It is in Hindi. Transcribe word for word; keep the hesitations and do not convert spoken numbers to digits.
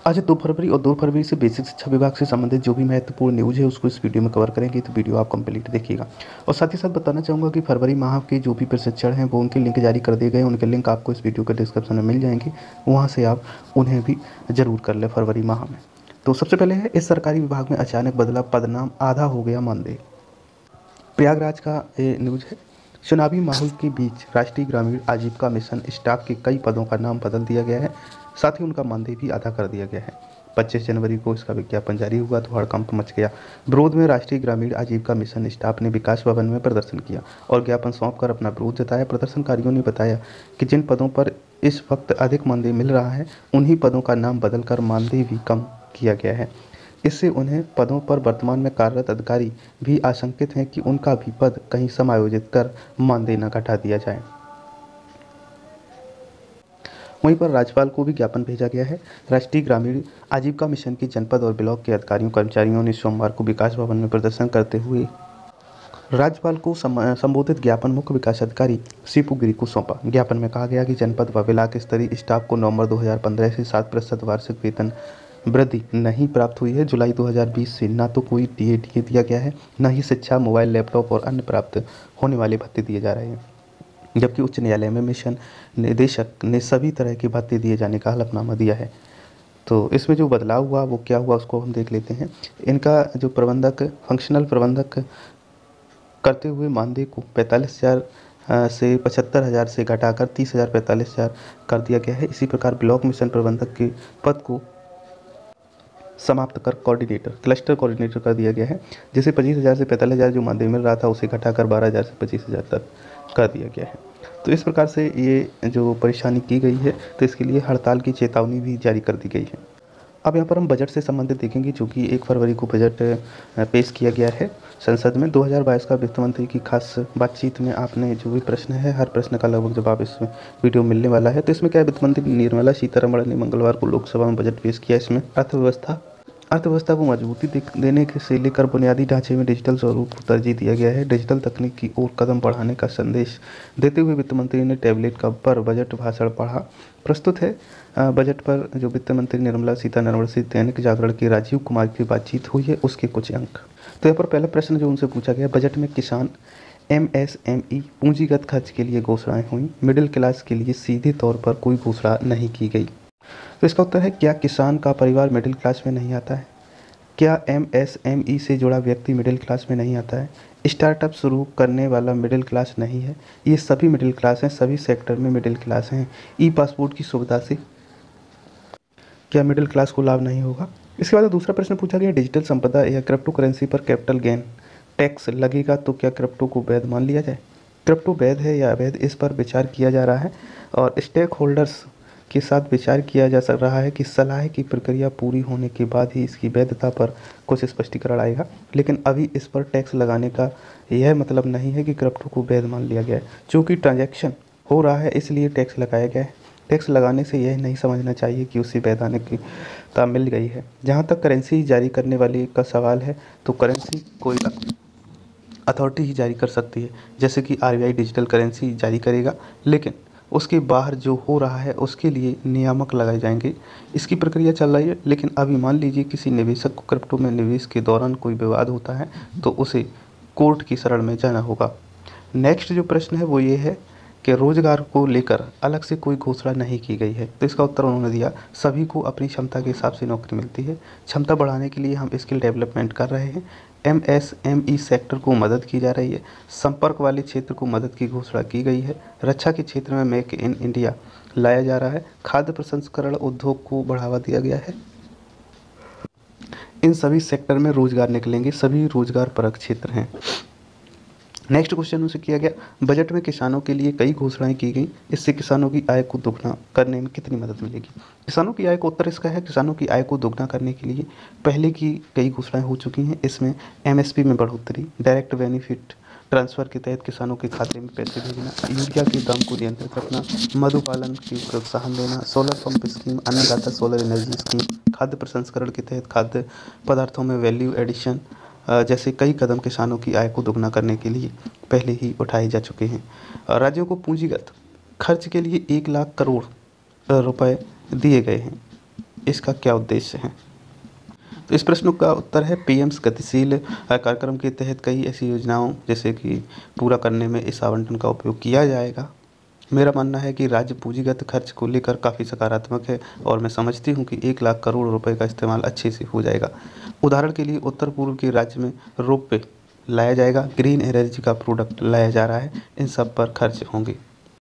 आज दो फरवरी और दो फरवरी से बेसिक शिक्षा विभाग से संबंधित जो भी महत्वपूर्ण न्यूज़ है उसको इस वीडियो में कवर करेंगे, तो वीडियो आप कंप्लीट देखिएगा। और साथ ही साथ बताना चाहूँगा कि फरवरी माह के जो भी प्रशिक्षण हैं वो उनके लिंक जारी कर दिए गए हैं, उनके लिंक आपको इस वीडियो के डिस्क्रिप्शन में मिल जाएंगे, वहाँ से आप उन्हें भी ज़रूर कर लें फरवरी माह में। तो सबसे पहले है, इस सरकारी विभाग में अचानक बदला पदनाम, आधा हो गया मानदेय। प्रयागराज का ये न्यूज़ है। चुनावी माहौल के बीच राष्ट्रीय ग्रामीण आजीविका मिशन स्टाफ के कई पदों का नाम बदल दिया गया है, साथ ही उनका मानदेय भी आधा कर दिया गया है। पच्चीस जनवरी को इसका विज्ञापन जारी हुआ तो हड़कंप मच गया। विरोध में राष्ट्रीय ग्रामीण आजीविका मिशन स्टाफ ने विकास भवन में प्रदर्शन किया और ज्ञापन सौंपकर अपना विरोध जताया। प्रदर्शनकारियों ने बताया कि जिन पदों पर इस वक्त अधिक मानदेय मिल रहा है, उन्हीं पदों का नाम बदलकर मानदेय भी कम किया गया है। इससे उन्हें पदों पर वर्तमान में कार्यरत अधिकारी भी आशंकित हैं कि उनका भी पद कहीं समायोजित कर मानदेय न घटा दिया जाए। वहीं पर राज्यपाल को भी ज्ञापन भेजा गया है। राष्ट्रीय ग्रामीण आजीविका मिशन के जनपद और ब्लॉक के अधिकारियों कर्मचारियों ने सोमवार को विकास भवन में प्रदर्शन करते हुए राज्यपाल को संबोधित ज्ञापन मुख्य विकास अधिकारी सीपू गिरी को सौंपा। ज्ञापन में कहा गया कि जनपद व ब्लॉक स्तरीय स्टाफ को नवंबर दो हज़ार पंद्रह से सात प्रतिशत वार्षिक वेतन वृद्धि नहीं प्राप्त हुई है। जुलाई दो हज़ार बीस से न तो कोई डी ए डी ए दिया गया है, न ही शिक्षा, मोबाइल, लैपटॉप और अन्य प्राप्त होने वाले भत्ते दिए जा रहे हैं, जबकि उच्च न्यायालय में मिशन निदेशक ने सभी तरह के भत्ते दिए जाने का हलफनामा दिया है। तो इसमें जो बदलाव हुआ वो क्या हुआ उसको हम देख लेते हैं। इनका जो प्रबंधक फंक्शनल प्रबंधक करते हुए मानदेय को पैंतालीस हज़ार से पचहत्तर हज़ार से घटाकर तीस हज़ार पैंतालीस हज़ार कर दिया गया है। इसी प्रकार ब्लॉक मिशन प्रबंधक के पद को समाप्त कर कोऑर्डिनेटर क्लस्टर कोऑर्डिनेटर कर दिया गया है, जिसे पच्चीस हज़ार से पैंतालीस हज़ार जो मानदेय मिल रहा था उसे घटाकर बारह हज़ार से पच्चीस हज़ार तक कर दिया गया है। तो इस प्रकार से ये जो परेशानी की गई है, तो इसके लिए हड़ताल की चेतावनी भी जारी कर दी गई है। अब यहाँ पर हम बजट से संबंधित देखेंगे, जो कि एक फरवरी को बजट पेश किया गया है संसद में। दो हज़ार बाईस का वित्त मंत्री की खास बातचीत में आपने जो भी प्रश्न है, हर प्रश्न का लगभग जवाब इस वीडियो में मिलने वाला है। तो इसमें क्या है, वित्त मंत्री निर्मला सीतारमण ने मंगलवार को लोकसभा में बजट पेश किया। इसमें अर्थव्यवस्था अर्थव्यवस्था को मजबूती देने से लेकर बुनियादी ढांचे में डिजिटल स्वरूप को तरजीह दिया गया है। डिजिटल तकनीक की ओर कदम बढ़ाने का संदेश देते हुए वित्त मंत्री ने टैबलेट का पर बजट भाषण पढ़ा। प्रस्तुत है बजट पर जो वित्त मंत्री निर्मला सीतारमण से दैनिक जागरण के राजीव कुमार की बातचीत हुई है, उसके कुछ अंक। तो यहाँ पर पहला प्रश्न जो उनसे पूछा गया, बजट में किसान एम एस एम ई पूंजीगत खर्च के लिए घोषणाएं हुई, मिडिल क्लास के लिए सीधे तौर पर कोई घोषणा नहीं की गई। तो इसका उत्तर है, क्या किसान का परिवार मिडिल क्लास में नहीं आता है? क्या एम एस एम ई से जुड़ा व्यक्ति मिडिल क्लास में नहीं आता है? स्टार्टअप शुरू करने वाला मिडिल क्लास नहीं है? ये सभी मिडिल क्लास हैं, सभी सेक्टर में मिडिल क्लास हैं। ई पासपोर्ट की सुविधा से क्या मिडिल क्लास को लाभ नहीं होगा? इसके बाद दूसरा प्रश्न पूछा गया, डिजिटल संपदा या क्रिप्टो करेंसी पर कैपिटल गेन टैक्स लगेगा तो क्या क्रिप्टो को वैध मान लिया जाए? क्रिप्टो वैध है या अवैध, इस पर विचार किया जा रहा है और स्टेक होल्डर्स के साथ विचार किया जा सक रहा है कि सलाह की प्रक्रिया पूरी होने के बाद ही इसकी वैधता पर कुछ स्पष्टीकरण आएगा। लेकिन अभी इस पर टैक्स लगाने का यह मतलब नहीं है कि क्रिप्टो को वैध मान लिया गया है। चूँकि ट्रांजैक्शन हो रहा है इसलिए टैक्स लगाया गया है। टैक्स लगाने से यह नहीं समझना चाहिए कि उसे वैधानिक की ताब मिल गई है। जहाँ तक करेंसी जारी करने वाले का सवाल है, तो करेंसी कोई अथॉरिटी ही जारी कर सकती है, जैसे कि R B I digital currency जारी करेगा, लेकिन उसके बाहर जो हो रहा है उसके लिए नियामक लगाए जाएंगे। इसकी प्रक्रिया चल रही है। लेकिन अभी मान लीजिए किसी निवेशक को क्रिप्टो में निवेश के दौरान कोई विवाद होता है तो उसे कोर्ट की शरण में जाना होगा। नेक्स्ट जो प्रश्न है वो ये है कि रोजगार को लेकर अलग से कोई घोषणा नहीं की गई है। तो इसका उत्तर उन्होंने दिया, सभी को अपनी क्षमता के हिसाब से नौकरी मिलती है। क्षमता बढ़ाने के लिए हम स्किल डेवलपमेंट कर रहे हैं। M S M E sector को मदद की जा रही है। संपर्क वाले क्षेत्र को मदद की घोषणा की गई है। रक्षा के क्षेत्र में मेक इन इंडिया लाया जा रहा है। खाद्य प्रसंस्करण उद्योग को बढ़ावा दिया गया है। इन सभी सेक्टर में रोजगार निकलेंगे, सभी रोजगार परक क्षेत्र हैं। नेक्स्ट क्वेश्चन उनसे किया गया, बजट में किसानों के लिए कई घोषणाएं की गई, इससे किसानों की आय को दोगुना करने में कितनी मदद मिलेगी? किसानों की आय को उत्तर इसका है, किसानों की आय को दोगुना करने के लिए पहले की कई घोषणाएं हो चुकी हैं। इसमें एम एस पी में बढ़ोतरी, डायरेक्ट बेनिफिट ट्रांसफ़र के तहत किसानों के खाते में पैसे भेजना, यूरिया के दाम को नियंत्रित रखना, मधुपालन को प्रोत्साहन देना, सोलर पंप स्कीम, अन्नदाता सोलर एनर्जी स्कीम, खाद्य प्रसंस्करण के तहत खाद्य पदार्थों में वैल्यू एडिशन जैसे कई कदम किसानों की आय को दोगुना करने के लिए पहले ही उठाए जा चुके हैं। राज्यों को पूंजीगत खर्च के लिए एक लाख करोड़ रुपए दिए गए हैं। इसका क्या उद्देश्य है? तो इस प्रश्न का उत्तर है पीएम गतिशील कार्यक्रम के तहत कई ऐसी योजनाओं जैसे कि पूरा करने में इस आवंटन का उपयोग किया जाएगा। मेरा मानना है कि राज्य पूंजीगत खर्च को लेकर काफ़ी सकारात्मक है और मैं समझती हूँ कि एक लाख करोड़ रुपए का इस्तेमाल अच्छे से हो जाएगा। उदाहरण के लिए उत्तर पूर्व के राज्य में रोपवे लाया जाएगा, ग्रीन एनर्जी का प्रोडक्ट लाया जा रहा है, इन सब पर खर्च होंगे।